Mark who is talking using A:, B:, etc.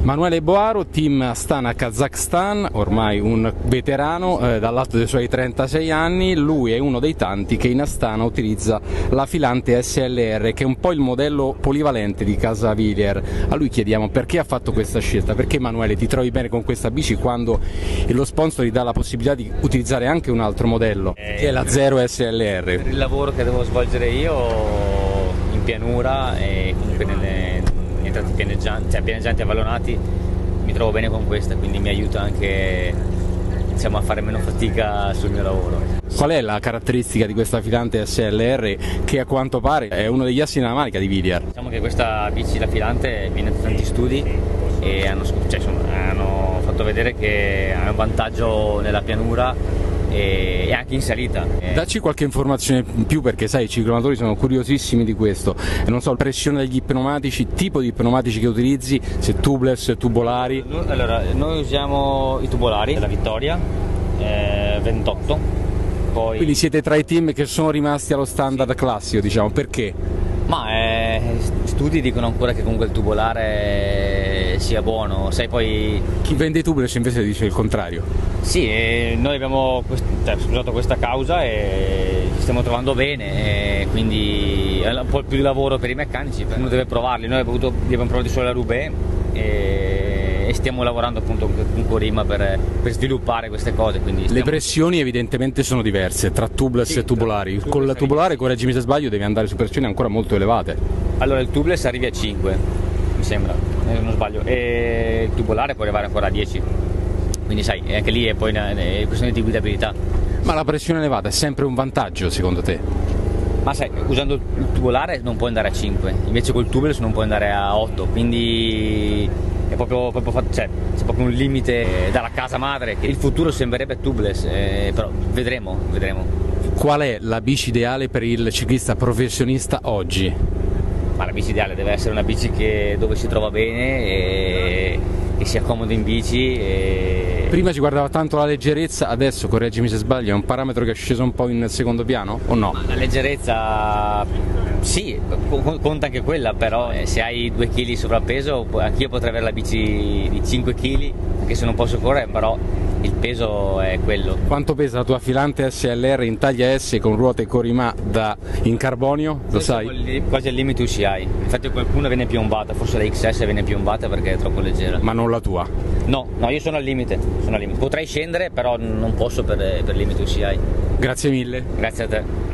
A: Manuele Boaro, team Astana Kazakhstan, ormai un veterano dall'alto dei suoi 36 anni, lui è uno dei tanti che in Astana utilizza la filante SLR, che è un po' il modello polivalente di Casa Villiers. A lui chiediamo perché ha fatto questa scelta, perché Manuele ti trovi bene con questa bici quando lo sponsor ti dà la possibilità di utilizzare anche un altro modello, che è la Zero SLR.
B: Per il lavoro che devo svolgere io in pianura e comunque nei tratti pianeggianti avvallonati mi trovo bene con questa, quindi mi aiuta anche, diciamo, a fare meno fatica sul mio lavoro.
A: Qual è la caratteristica di questa filante SLR che a quanto pare è uno degli assi nella manica di Villiers?
B: Diciamo che questa bici, la filante, viene da tanti studi e hanno fatto vedere che ha un vantaggio nella pianura e anche in salita.
A: Dacci qualche informazione in più, perché sai, i ciclomotori sono curiosissimi di questo, e non so, pressione degli pneumatici, tipo di pneumatici che utilizzi, se tubeless, tubolari.
B: Allora, noi usiamo i tubolari della Vittoria 28. Poi...
A: Quindi siete tra i team che sono rimasti allo standard classico, diciamo, perché?
B: Ma studi dicono ancora che comunque il tubolare sia buono, sai, poi...
A: Chi vende i tubeless invece dice il contrario.
B: Sì, noi abbiamo sposato questa causa e ci stiamo trovando bene, e quindi è un po' più di lavoro per i meccanici, uno deve provarli. Noi abbiamo provati solo la Roubaix e stiamo lavorando appunto con Corima per sviluppare queste cose. Quindi
A: Le pressioni evidentemente sono diverse tra tubeless e tubolari. Con la tubolare, correggimi se sbaglio, devi andare su pressioni ancora molto elevate.
B: Allora il tubeless arrivi a 5, mi sembra, non sbaglio, e il tubolare può arrivare ancora a 10. Quindi sai, anche lì è poi una questione di guidabilità.
A: Ma la pressione elevata è sempre un vantaggio secondo te?
B: Ma sai, usando il tubolare non puoi andare a 5, invece col tubeless non puoi andare a 8, quindi è c'è proprio un limite dalla casa madre. Il futuro sembrerebbe tubeless, però vedremo.
A: Qual è la bici ideale per il ciclista professionista oggi?
B: Ma la bici ideale deve essere una bici dove si trova bene e che sia comodo in bici.
A: Prima si guardava tanto la leggerezza, adesso, correggimi se sbaglio, è un parametro che è sceso un po' in secondo piano o no?
B: Ma la leggerezza sì, conta anche quella, però se hai 2 kg di sovrappeso, anch'io potrei avere la bici di 5 kg, anche se non posso correre, però il peso è quello.
A: Quanto pesa la tua filante SLR in taglia S con ruote Corima in carbonio? Lo sai?
B: Quasi al limite UCI, infatti qualcuna viene piombata, forse la XS viene piombata perché è troppo leggera.
A: Ma non la tua?
B: No, io sono al limite. Potrei scendere, però non posso per limite UCI.
A: Grazie mille.
B: Grazie a te.